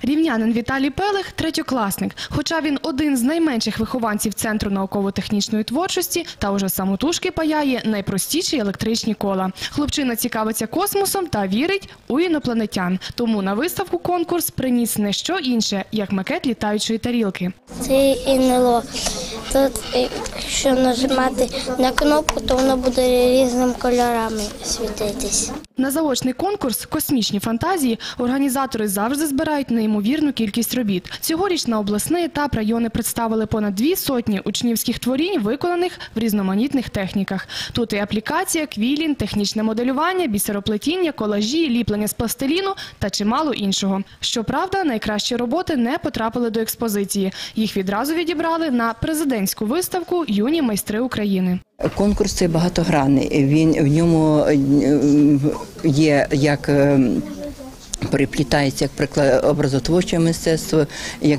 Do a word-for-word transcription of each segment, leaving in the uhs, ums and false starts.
Рівнянин Віталій Пелих – третьокласник. Хоча він один з найменших вихованців Центру науково-технічної творчості, та уже самотужки паяє найпростіші електричні кола. Хлопчина цікавиться космосом та вірить у інопланетян. Тому на виставку конкурс приніс не що інше, як макет літаючої тарілки. Це НЛО. Тут, якщо нажимати на кнопку, то воно буде різними кольорами світитись. На заочний конкурс «Космічні фантазії» організатори завжди збирають неймовірну кількість робіт. Цьогоріч на обласний етап райони представили понад дві сотні учнівських творінь, виконаних в різноманітних техніках. Тут і аплікація, квілінг, технічне моделювання, бісероплетіння, колажі, ліплення з пластиліну та чимало іншого. Щоправда, найкращі роботи не потрапили до експозиції. Їх відразу відібрали на президентську виставку «Юні майстри України». Конкурс цей багатогранний. Він в ньому є як переплітається як приклад образотворче мистецтво, як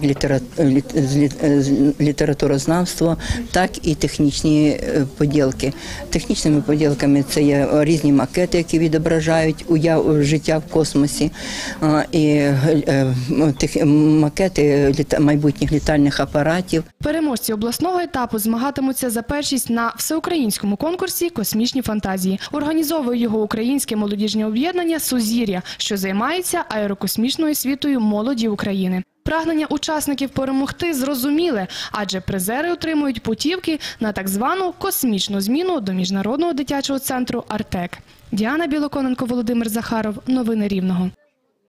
літературознавство, так і технічні поділки. Технічними поділками це є різні макети, які відображають уяву життя в космосі, і макети майбутніх літальних апаратів. Переможці обласного етапу змагатимуться за першість на всеукраїнському конкурсі «Космічні фантазії». Організовує його українське молодіжне об'єднання «Сузір'я», що займається аерокосмічною освітою молоді України. Прагнення учасників перемогти зрозуміле, адже призери отримують путівки на так звану космічну зміну до Міжнародного дитячого центру «Артек». Діана Білоконенко, Володимир Захаров. Новини Рівного.